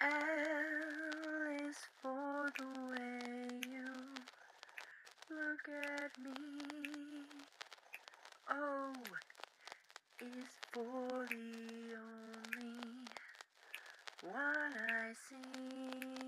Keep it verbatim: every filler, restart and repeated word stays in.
L is for the way you look at me. O is for the only one I see.